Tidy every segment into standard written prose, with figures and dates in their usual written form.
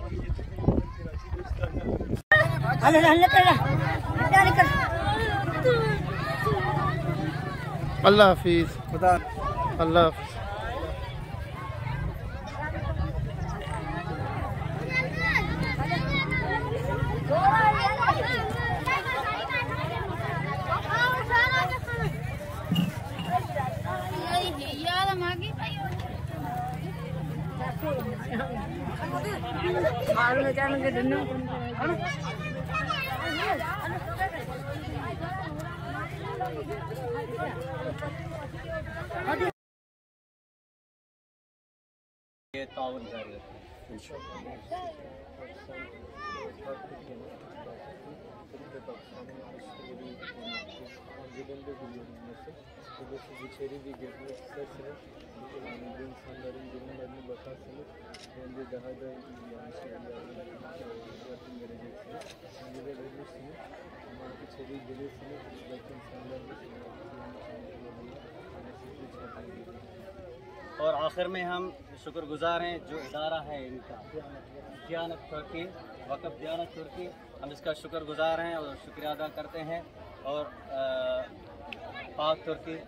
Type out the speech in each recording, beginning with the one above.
अल्लाह हाफिज, अल्लाह हाफिज। ये ताउन जारी रखें। और आखिर में हम शुक्रगुजार हैं जो इदारा है इनका दियानत तुर्की, वक़्फ़ दियानत तुर्की, हम इसका शुक्रगुजार हैं और शुक्रिया अदा करते हैं। और पाक तुर्की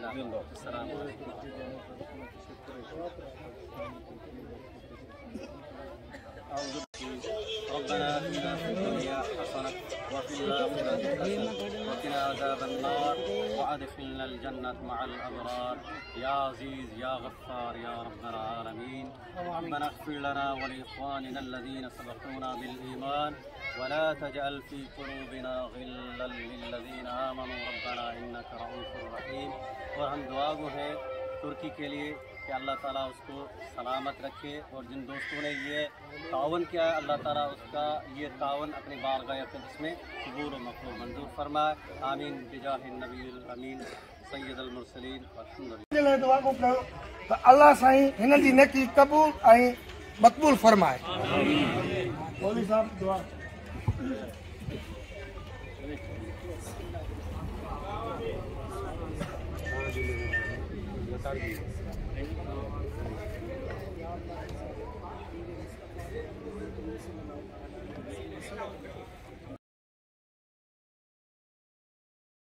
रब्बना आतिना फिद दुनिया हसनह व फिल आखिरति हसनह व क़िना अज़ाबन्नार व अदखिलनल जन्नत मअल अबरार या अज़ीज़ या गफ़्फ़ार या रब्बल आलमीन। रब्बना इग़फ़िर लना व लिइख़वानिना अल्लज़ीना सबक़ूना बिल ईमान व ला तजअल फ़ी क़ुलूबिना ग़िल्लन लिल्लज़ीना आमनू रब्बना इन्नका रऊफ़ुर रहीम। और हम दुआ गो हैं तुर्की के लिए कि अल्लाह ताला उसको सलामत रखे और जिन दोस्तों ने ये तावन किया अल्लाह ताला उसका ये तावन अपने बारगाह अक़दस में कबूल व मक़बूल मंजूर फरमाए। आमीन बिजाहि नबील अमीन सय्यदुल मुरसलीन अल्हम्दुलिल्लाह। दुआ को कयो त अल्लाह साईं हिन जी नेकी क़बूल ऐं मक़बूल फरमाए। मौलवी साहब दुआ।